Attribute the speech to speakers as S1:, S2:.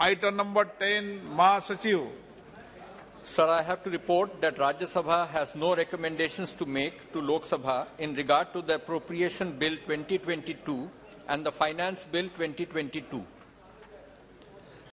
S1: Item number 10, Mahasachiv.
S2: Sir, I have to report that Rajya Sabha has no recommendations to make to Lok Sabha in regard to the Appropriation Bill 2022 and the Finance Bill 2022.